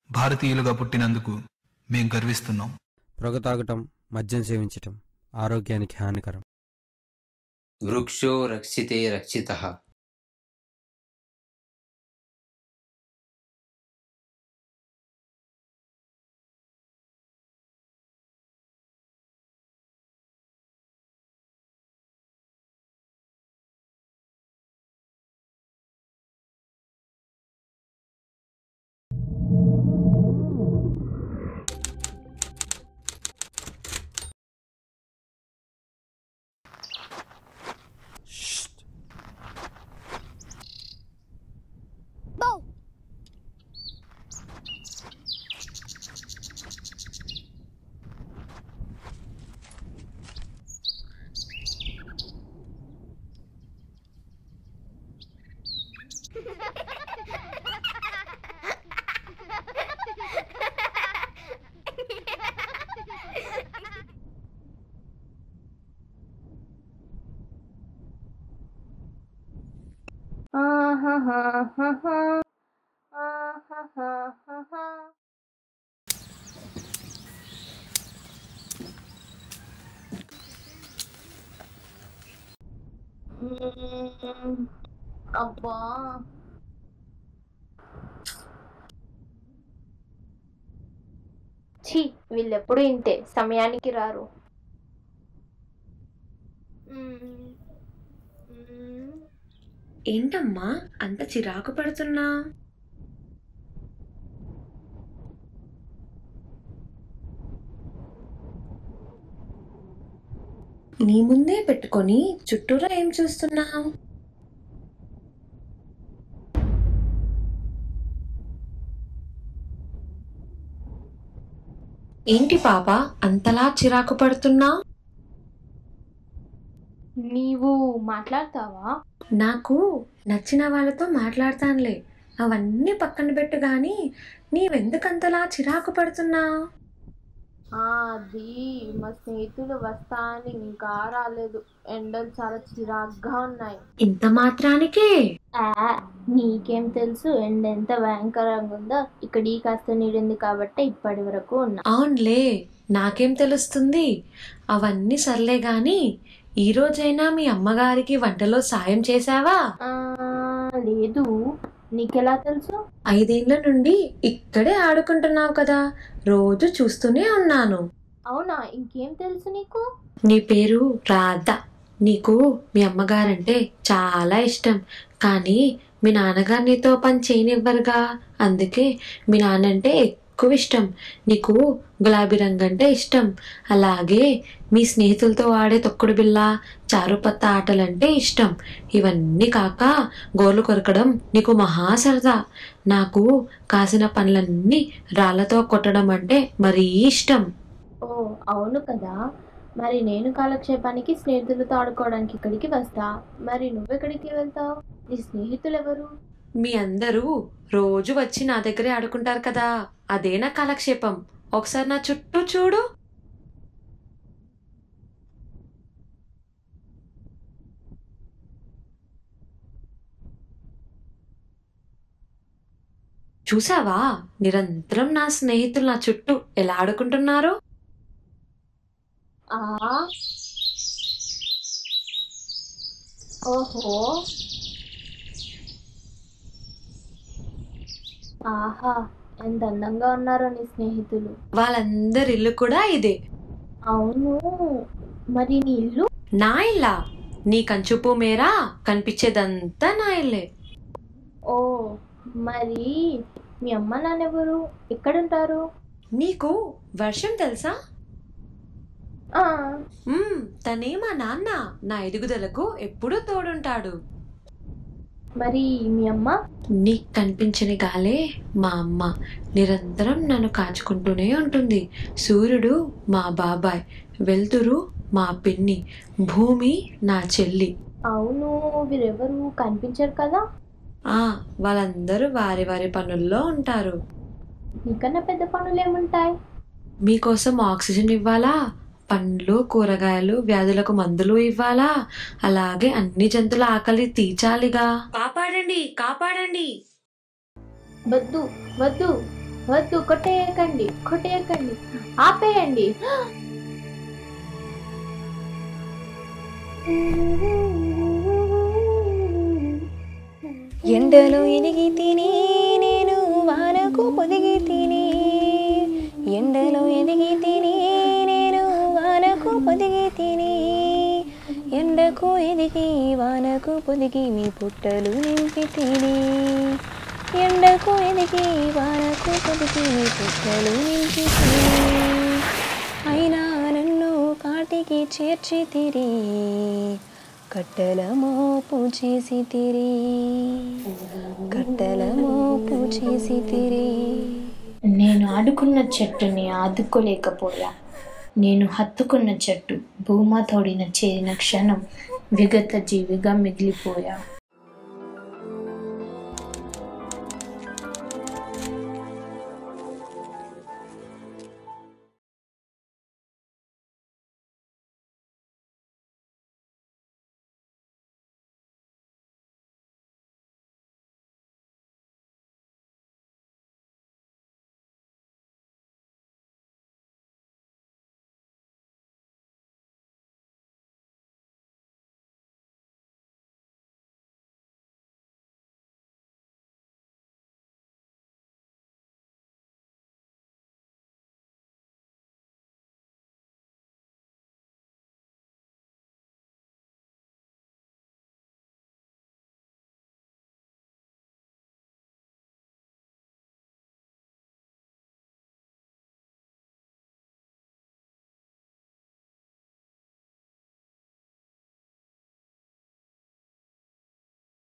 భారతీయులుగా పుట్టినందుకు మేం గర్విస్తున్నాం. పొగ తాగటం, మద్యం సేవించటం ఆరోగ్యానికి హానికరం. వృక్షో రక్షితే రక్షితః. అబ్బా ఛీ, వీళ్ళెప్పుడు ఇంతే, సమయానికి రారు. ఏంటమ్మా అంత చిరాకు పడుతున్నా? నీ ముందే పెట్టుకొని చుట్టూరా ఏం చూస్తున్నావు? ఏంటి పాప అంతలా చిరాకు పడుతున్నావు? నీవు మాట్లాడతావా? నాకు నచ్చిన వాళ్ళతో మాట్లాడతానులే, అవన్నీ పక్కన పెట్టు గాని నీవెందుకంతలా చిరాకు పడుతున్నావు? అది మా స్నేహితులు వస్తా అని ఇంకా రాలేదు. ఎండలు చాలా చిరాగ్గా ఉన్నాయి. ఇంత మాత్రానికే? నీకేం తెలుసు ఎండ ఎంత భయంకరంగా ఉందో. ఇక్కడ ఈ కాస్త నీడింది కాబట్టి ఇప్పటి వరకు ఉన్నా. అవునులే, నాకేం తెలుస్తుంది. అవన్నీ సర్లే గాని ఈ రోజైనా మీ అమ్మగారికి వంటలో సాయం చేశావా? లేదు. నీకెలా తెలుసు? 5 ఏళ్ల నుండి ఇక్కడే ఆడుకుంటున్నావు కదా, రోజు చూస్తూనే ఉన్నాను. అవునా? ఇంకేం తెలుసు నీకు? నీ పేరు రాధ. నీకు మీ అమ్మగారంటే చాలా ఇష్టం, కానీ మీ నాన్నగారు నీతో పని చేయనివ్వరుగా, అందుకే మీ నాన్నంటే ఎక్కువ ఇష్టం. నీకు గులాబీ రంగు అంటే ఇష్టం. అలాగే మీ స్నేహితులతో ఆడే తొక్కుడు బిళ్ళ, చారుపత్త ఆటలంటే ఇష్టం. ఇవన్నీ కాక గోర్లు కొరకడం నీకు మహా సరదా. నాకు కాసిన పండ్లన్నీ రాళ్లతో కొట్టడం అంటే మరీ ఇష్టం. ఓ అవును కదా. మరి నేను కాలక్షేపానికి స్నేహితులతో ఆడుకోవడానికి ఇక్కడికి వస్తా. మరి నువ్వెక్కడికి వెళ్తావు? నీ స్నేహితులు ఎవరు? మీ అందరూ రోజు వచ్చి నా దగ్గరే ఆడుకుంటారు కదా, అదే నా కాలక్షేపం. ఒకసారి నా చుట్టూ చూడు. చూసావా, నిరంతరం నా స్నేహితులు నా చుట్టూ ఎలా ఆడుకుంటున్నారు? ఓహో, ఆహా, ఎంత అందంగా ఉన్నారో నీ స్నేహితులు. వాళ్ళందరి ఇల్లు కూడా ఇదే. అవును, మరి నీ ఇల్లు? నా ఇల్లా? నీ కంచుపు మేరా కనిపించేదంతా నా ఇల్లే. ఓ, మరి మీ అమ్మ నాన్నెవరు? ఎక్కడుంటారు? నీకు వర్షం తెలుసా? తనే మా నాన్న. నా ఎదుగుదలకు ఎప్పుడూ తోడుంటాడు. మరి మీ అమ్మ? నీకు కనిపించని గాలే మా అమ్మ. నిరంతరం నన్ను కాచుకుంటూనే ఉంటుంది. సూర్యుడు మా బాబాయ్, వెలుతురు మా పిన్ని, భూమి నా చెల్లి. అవును, వీరెవరు కనిపించరు కదా? వాళ్ళందరూ వారి వారి పనుల్లో ఉంటారు. నీకన్నా పెద్ద పనులు ఏముంటాయి? మీకోసం ఆక్సిజన్ ఇవ్వాలా, పండ్లు కూరగాయలు వ్యాధులకు మందులు ఇవ్వాలా, అలాగే అన్ని జంతువుల ఆకలి తీర్చాలిగా. కాపాడండి కాపాడండి. వద్దు వద్దు, వద్దు, కొట్టేయకండి, కొట్టేయకండి, ఆపేయండి. ఎండలో ఎదిగి తిని నేను వానకు పొదిగి తిని, ఎండలో ఎదిగి తిని నేను వానకు పొదిగి తిని, ఎండకు ఎదిగి వానకు పొదిగి మీ పుట్టలు నింపి తిని, ఎండకు ఎదిగి వానకు పొదిగి మీ పుట్టలు నింపి తిని, అయినా నన్ను కాటికి చేర్చి తిరి, కట్టెల మోపు చేసి తిరి, కట్టెల మోపు చేసి తిరి. నేను ఆడుకున్న చెట్టుని ఆదుకోలేకపోయా, నేను హత్తుకున్న చెట్టు భూమా తోడిన చేరిన క్షణం విగత జీవిగా మిగిలిపోయా.